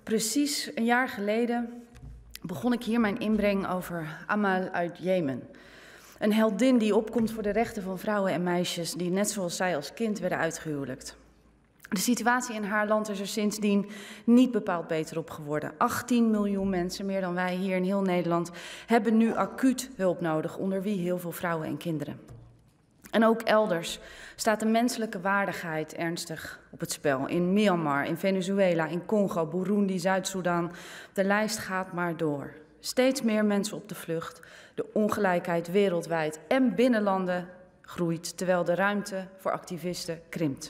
Precies een jaar geleden begon ik hier mijn inbreng over Amal uit Jemen. Een heldin die opkomt voor de rechten van vrouwen en meisjes die net zoals zij als kind werden uitgehuwelijkt. De situatie in haar land is er sindsdien niet bepaald beter op geworden. 18 miljoen mensen, meer dan wij hier in heel Nederland, hebben nu acuut hulp nodig, onder wie heel veel vrouwen en kinderen. En ook elders staat de menselijke waardigheid ernstig op het spel. In Myanmar, in Venezuela, in Congo, Burundi, Zuid-Soedan. De lijst gaat maar door. Steeds meer mensen op de vlucht. De ongelijkheid wereldwijd en binnen landen groeit, terwijl de ruimte voor activisten krimpt.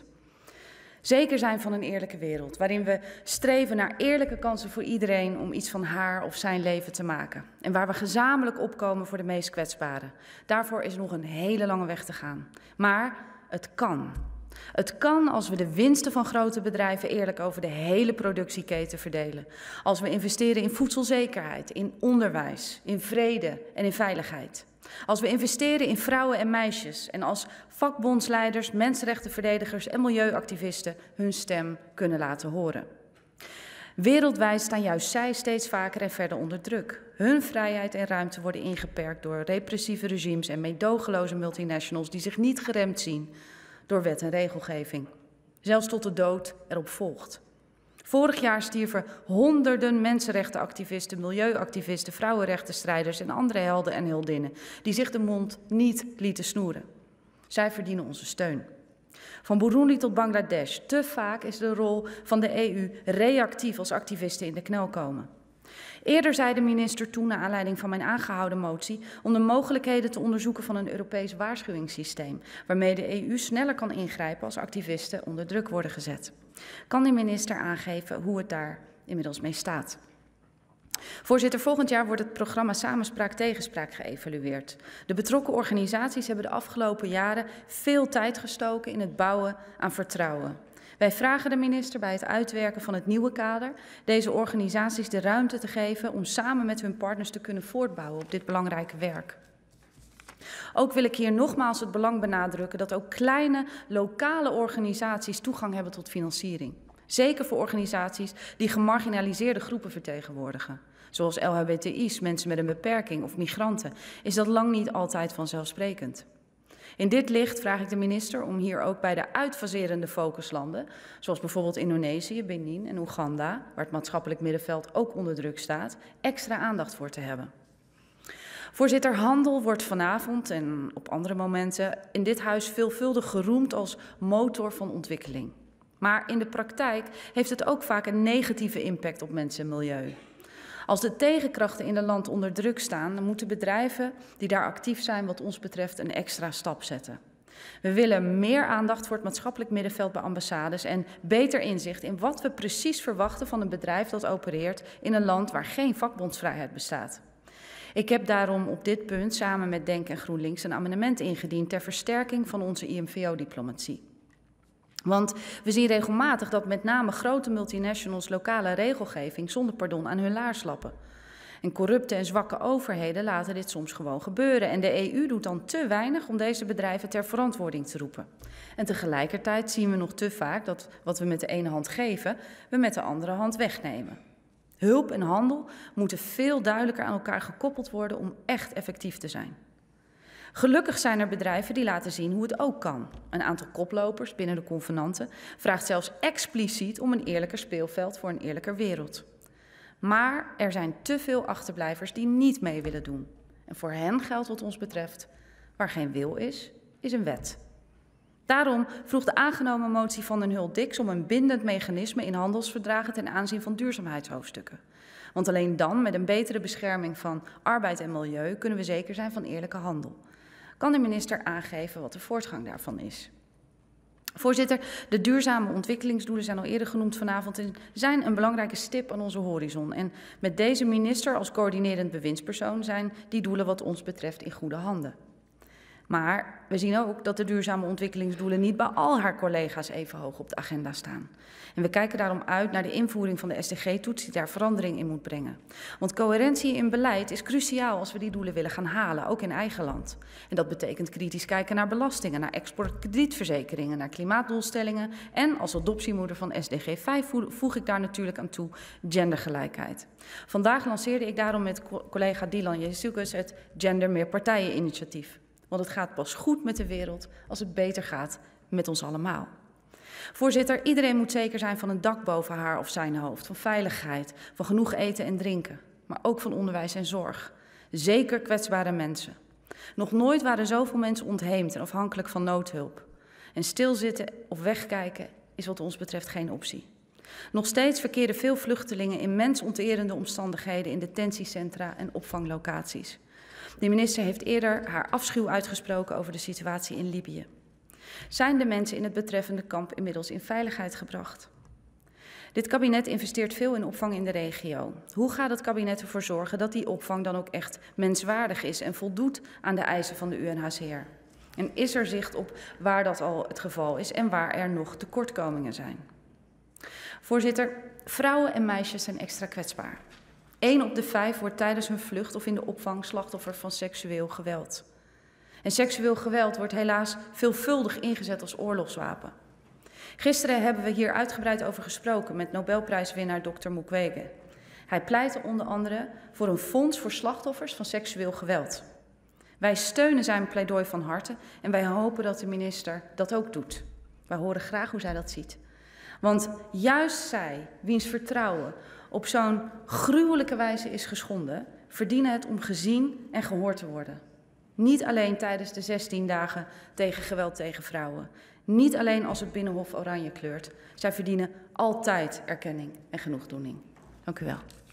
Zeker zijn van een eerlijke wereld, waarin we streven naar eerlijke kansen voor iedereen om iets van haar of zijn leven te maken. En waar we gezamenlijk opkomen voor de meest kwetsbaren. Daarvoor is nog een hele lange weg te gaan. Maar het kan. Het kan als we de winsten van grote bedrijven eerlijk over de hele productieketen verdelen. Als we investeren in voedselzekerheid, in onderwijs, in vrede en in veiligheid. Als we investeren in vrouwen en meisjes en als vakbondsleiders, mensenrechtenverdedigers en milieuactivisten hun stem kunnen laten horen. Wereldwijd staan juist zij steeds vaker en verder onder druk. Hun vrijheid en ruimte worden ingeperkt door repressieve regimes en meedogenloze multinationals die zich niet geremd zien door wet en regelgeving. Zelfs tot de dood erop volgt. Vorig jaar stierven honderden mensenrechtenactivisten, milieuactivisten, vrouwenrechtenstrijders en andere helden en heldinnen die zich de mond niet lieten snoeren. Zij verdienen onze steun. Van Burundi tot Bangladesh, te vaak is de rol van de EU reactief als activisten in de knel komen. Eerder zei de minister toen, naar aanleiding van mijn aangehouden motie, om de mogelijkheden te onderzoeken van een Europees waarschuwingssysteem, waarmee de EU sneller kan ingrijpen als activisten onder druk worden gezet. Kan de minister aangeven hoe het daar inmiddels mee staat? Voorzitter, volgend jaar wordt het programma Samenspraak-Tegenspraak geëvalueerd. De betrokken organisaties hebben de afgelopen jaren veel tijd gestoken in het bouwen aan vertrouwen. Wij vragen de minister bij het uitwerken van het nieuwe kader deze organisaties de ruimte te geven om samen met hun partners te kunnen voortbouwen op dit belangrijke werk. Ook wil ik hier nogmaals het belang benadrukken dat ook kleine lokale organisaties toegang hebben tot financiering. Zeker voor organisaties die gemarginaliseerde groepen vertegenwoordigen. Zoals LHBTI's, mensen met een beperking of migranten, is dat lang niet altijd vanzelfsprekend. In dit licht vraag ik de minister om hier ook bij de uitfaserende focuslanden, zoals bijvoorbeeld Indonesië, Benin en Oeganda, waar het maatschappelijk middenveld ook onder druk staat, extra aandacht voor te hebben. Voorzitter, handel wordt vanavond en op andere momenten in dit huis veelvuldig geroemd als motor van ontwikkeling. Maar in de praktijk heeft het ook vaak een negatieve impact op mensen en milieu. Als de tegenkrachten in het land onder druk staan, dan moeten bedrijven die daar actief zijn wat ons betreft een extra stap zetten. We willen meer aandacht voor het maatschappelijk middenveld bij ambassades en beter inzicht in wat we precies verwachten van een bedrijf dat opereert in een land waar geen vakbondsvrijheid bestaat. Ik heb daarom op dit punt samen met DENK en GroenLinks een amendement ingediend ter versterking van onze IMVO-diplomatie. Want we zien regelmatig dat met name grote multinationals lokale regelgeving zonder pardon aan hun laars lappen. En corrupte en zwakke overheden laten dit soms gewoon gebeuren. En de EU doet dan te weinig om deze bedrijven ter verantwoording te roepen. En tegelijkertijd zien we nog te vaak dat wat we met de ene hand geven, we met de andere hand wegnemen. Hulp en handel moeten veel duidelijker aan elkaar gekoppeld worden om echt effectief te zijn. Gelukkig zijn er bedrijven die laten zien hoe het ook kan. Een aantal koplopers binnen de convenanten vraagt zelfs expliciet om een eerlijker speelveld voor een eerlijker wereld. Maar er zijn te veel achterblijvers die niet mee willen doen. En voor hen geldt wat ons betreft, waar geen wil is, is een wet. Daarom vroeg de aangenomen motie van den Hul-Dix om een bindend mechanisme in handelsverdragen ten aanzien van duurzaamheidshoofdstukken. Want alleen dan, met een betere bescherming van arbeid en milieu, kunnen we zeker zijn van eerlijke handel. Kan de minister aangeven wat de voortgang daarvan is? Voorzitter, de duurzame ontwikkelingsdoelen zijn al eerder genoemd vanavond en zijn een belangrijke stip aan onze horizon. En met deze minister als coördinerend bewindspersoon zijn die doelen wat ons betreft in goede handen. Maar we zien ook dat de duurzame ontwikkelingsdoelen niet bij al haar collega's even hoog op de agenda staan. En we kijken daarom uit naar de invoering van de SDG-toets die daar verandering in moet brengen. Want coherentie in beleid is cruciaal als we die doelen willen gaan halen, ook in eigen land. En dat betekent kritisch kijken naar belastingen, naar exportkredietverzekeringen, naar klimaatdoelstellingen en als adoptiemoeder van SDG 5 voeg ik daar natuurlijk aan toe gendergelijkheid. Vandaag lanceerde ik daarom met collega Dilan Jezielkus het Gender Meerpartijen-initiatief. Want het gaat pas goed met de wereld als het beter gaat met ons allemaal. Voorzitter, iedereen moet zeker zijn van een dak boven haar of zijn hoofd, van veiligheid, van genoeg eten en drinken, maar ook van onderwijs en zorg. Zeker kwetsbare mensen. Nog nooit waren zoveel mensen ontheemd en afhankelijk van noodhulp. En stilzitten of wegkijken is wat ons betreft geen optie. Nog steeds verkeren veel vluchtelingen in mensonterende omstandigheden in detentiecentra en opvanglocaties. De minister heeft eerder haar afschuw uitgesproken over de situatie in Libië. Zijn de mensen in het betreffende kamp inmiddels in veiligheid gebracht? Dit kabinet investeert veel in opvang in de regio. Hoe gaat het kabinet ervoor zorgen dat die opvang dan ook echt menswaardig is en voldoet aan de eisen van de UNHCR? En is er zicht op waar dat al het geval is en waar er nog tekortkomingen zijn? Voorzitter, vrouwen en meisjes zijn extra kwetsbaar. 1 op de 5 wordt tijdens hun vlucht of in de opvang slachtoffer van seksueel geweld. En seksueel geweld wordt helaas veelvuldig ingezet als oorlogswapen. Gisteren hebben we hier uitgebreid over gesproken met Nobelprijswinnaar Dr. Mukwege. Hij pleitte onder andere voor een fonds voor slachtoffers van seksueel geweld. Wij steunen zijn pleidooi van harte en wij hopen dat de minister dat ook doet. Wij horen graag hoe zij dat ziet. Want juist zij, wiens vertrouwen op zo'n gruwelijke wijze is geschonden, verdienen het om gezien en gehoord te worden. Niet alleen tijdens de 16 dagen tegen geweld tegen vrouwen. Niet alleen als het Binnenhof oranje kleurt. Zij verdienen altijd erkenning en genoegdoening. Dank u wel.